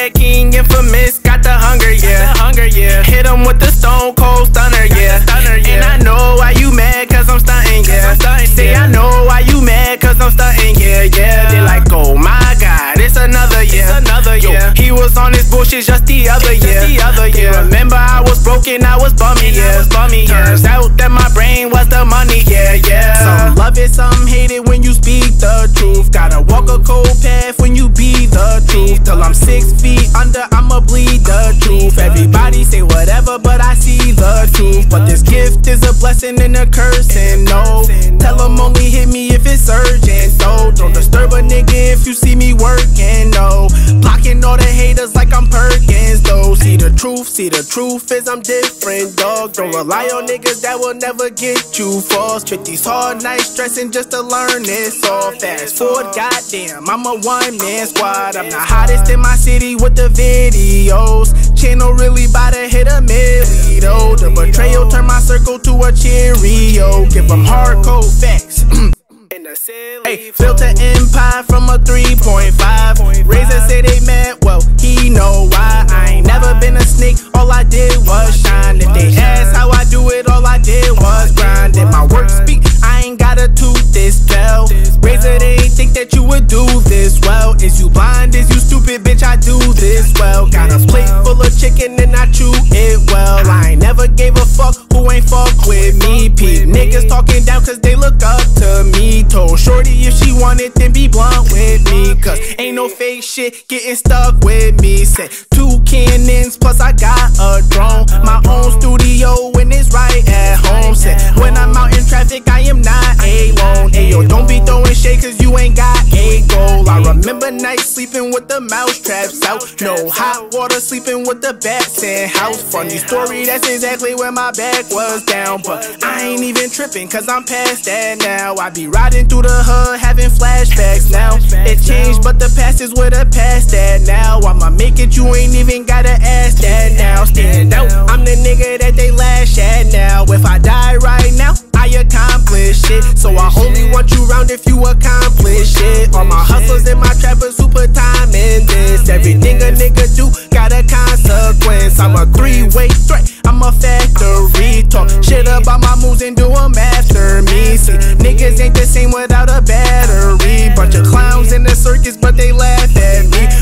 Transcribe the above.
Red King, infamous, got the hunger, yeah. Hit him with the stone cold stunner, yeah. And I know why you mad, cause I'm stunting, yeah. Say I know why you mad, cause I'm stunting, yeah. They like, oh my God, it's another year. Yo, he was on his bullshit just the other year. Remember I was broken, I was bummy, yeah. Turns out that my brain was the money, yeah. Some love it, some hate it when you speak the truth. Gotta walk a cold path when you be the truth. Till I'm 6 feet under, I'ma bleed the truth. Everybody say whatever, but I see the truth. But this gift is a blessing and a curse, and no, tell them only hit me if it's urgent, though. Don't disturb a nigga if you see me working, no. Blocking all the haters like I'm Perkins, though. See the truth is I'm different, dog. Don't rely on niggas that will never get you false. Trick these hard nights stressing just to learn this all. Fast forward, goddamn, I'm a one-man squad. I'm the hottest in my city with the videos. Channel really bout to hit a million, though. The betrayal turned my circle to a Cheerio. Give them hardcore facts. Hey, built an empire from a 3.5. Razor say they mad, well, he know why. I ain't never been a snake, all I did was shine. If they ask how I do it, all I did was grind. And my work speak, I ain't gotta toot this bell. Razor, they ain't think that you would do this well. Is you blind, is you stupid, bitch, I do this well. Got a plate full of chicken and I chew it well. I ain't never gave a fuck who ain't fuck with me. Peep niggas talking down cause they look up to me. Told shorty if she wanted, then be blunt with me, cause ain't no fake shit getting stuck with me. Said 2 cannons plus I got a drone, my own studio when it's right at home. Said when I'm out in traffic I am not alone. Ayo, don't be throwing shade cause you ain't got a goal. I remember nights sleeping with the mouse traps out, no hot water, sleeping with the bats in house. Funny story, that's exactly where my back was down, but I ain't even tripping cause I'm past that now. I be riding through the hood having flashbacks now. It changed but the past is where the past at now. I'ma make it, you ain't even gotta ask that now. Stand out, I'm the nigga that they lash at now. If I die right now, I accomplish it. So I only want you round if you accomplish it. All my hustlers and my trappers who put time in this. Everything a nigga do got a consequence. I'm a 3-way threat, I'm a factory. Talk shit about my moves and do them after me. See, niggas ain't the same without a battery. Bunch of clowns in the circus but they laugh at me.